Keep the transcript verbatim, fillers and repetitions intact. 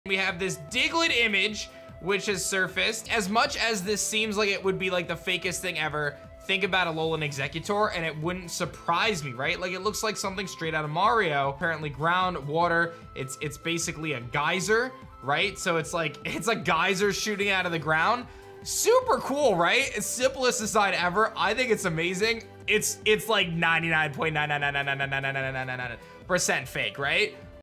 We have this Diglett image, which has surfaced. As much as this seems like it would be like the fakest thing ever, think about Alolan Exeggutor and it wouldn't surprise me, right? Like it looks like something straight out of Mario. Apparently ground, water, it's it's basically a geyser, right? So it's like, it's a geyser shooting out of the ground. Super cool, right? It's simplest design ever. I think it's amazing. It's it's like ninety-nine point nine nine nine nine nine nine nine nine nine nine percent fake, right?